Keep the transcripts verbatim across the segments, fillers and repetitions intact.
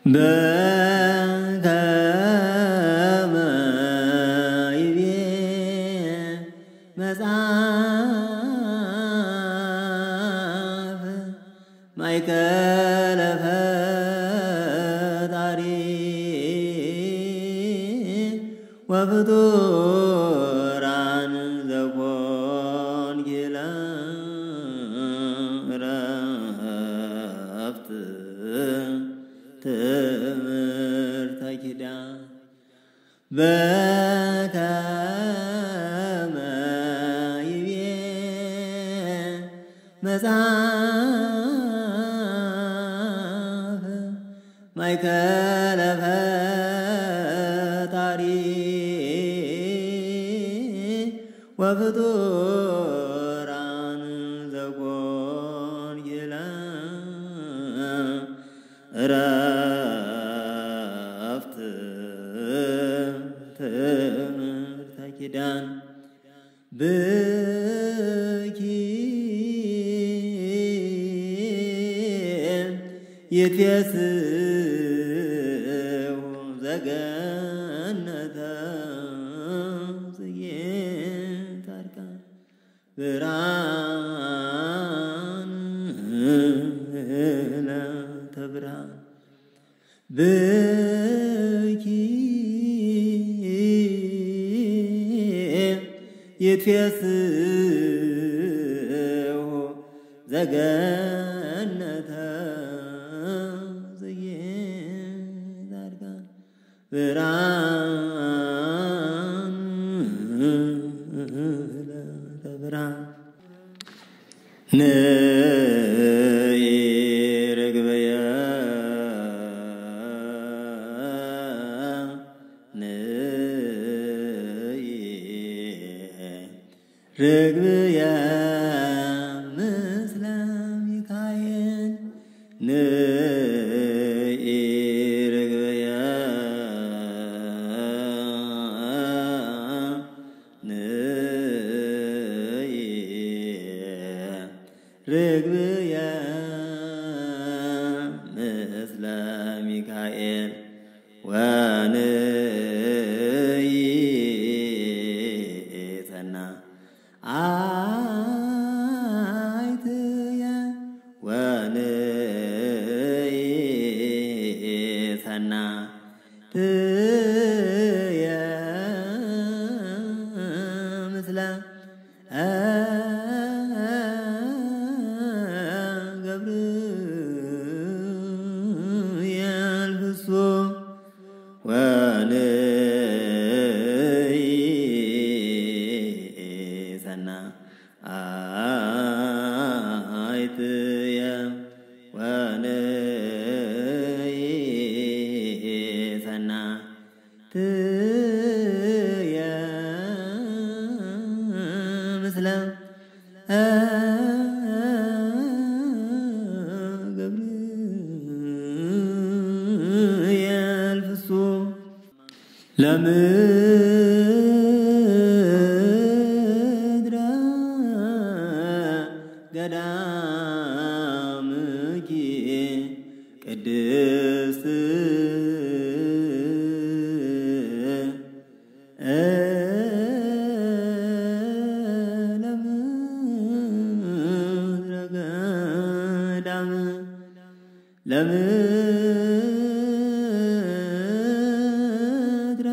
በከመ ይቤ መጽሐፍ ማእከለ ፈጣሪ ወፍጡራን ዘኮንኪለ ዕረፍት ትምህርተ ኪዳን በከመ ይቤ መጽሐፍ ማእከለ ፈጣሪ ወፍጡራን ዘኮንኪለ ዕረፍት ትምህርተ ኪዳን ብኪ ይትፌስሑ ዘገነተ ጽጌ ጻድቃን ብርሃን ዕለተ ብርሃን ብኪ ይትፌስሑ ዘገነተ ጽጌ ጻድቃን ብርሃን ዕለተ ብርሃን ነይ ርግበየ ነይ ርግበየ ምስለ ሚካኤል ነይ ርግበየ ነይ ርግበየ ምስለ ሚካኤል ወነይ ጸና አይትየ ወነይ ጸና ትየ ምስለ ገብርኤል ፍጹም ወነይ ጸና አይትየ ወነይ ጸና ትየ ምስለ ገብርኤል ፍጹም ለምድረ ገዳምኪ ቅድስት ለምድረ ገዳም ለምድረ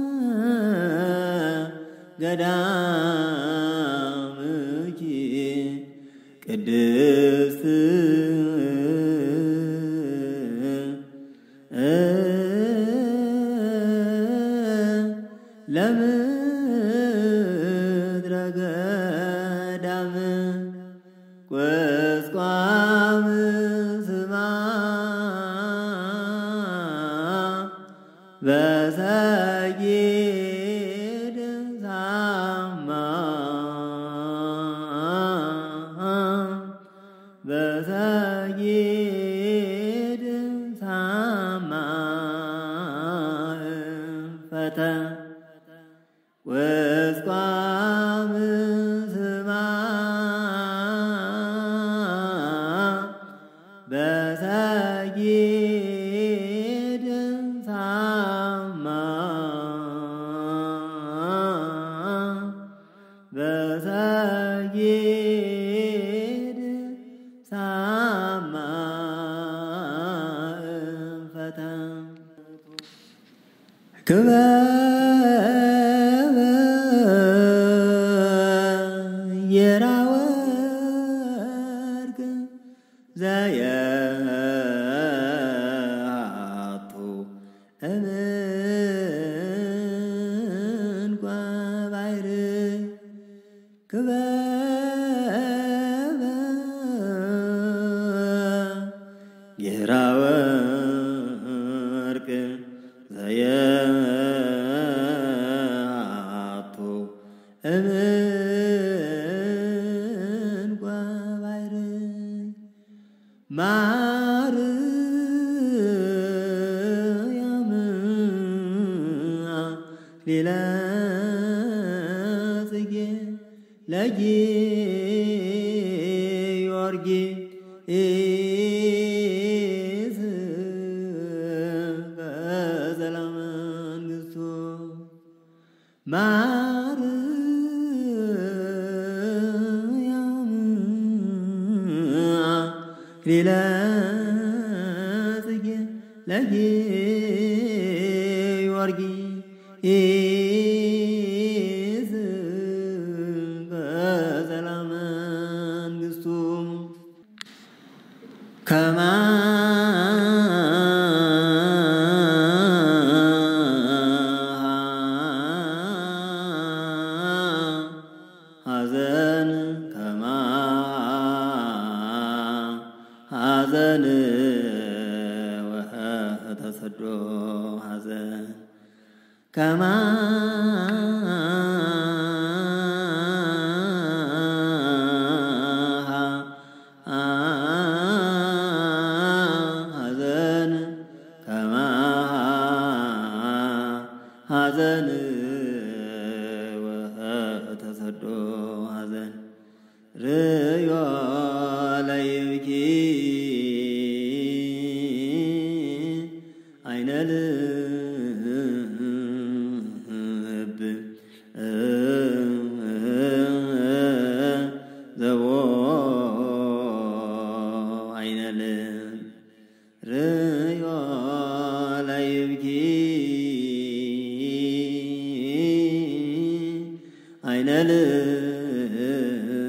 ገዳምኪ ቅድስት ለምድረ ገዳም ቁስቋም ስማ በሰጊድ ሳማ በሰጊድ ሳማ ፈተ ቁስቋም ስማ በሰጊድ ክበበ ጌራወርቅ ዘየአቱ እምንጓ ባሕር ማርያም ሌላ ጽጌ ለጊዮርጊስ በሰላም መንግሥቱ ማርያም ሌላ ጽጌ ለጊዮርጊስ በሰላም መንግሥቱ ከማ ሐዘን ከማ ሐዘን ወተሰዶ ሐዘን ከማ ሐዘን ከማ ሐዘን ወተሰዶ ሐዘን ርዮ ለይብኪ አይነ ልብ ዘቦ አይነ ልብ ርዮ ለይብኪ አይነ ልብ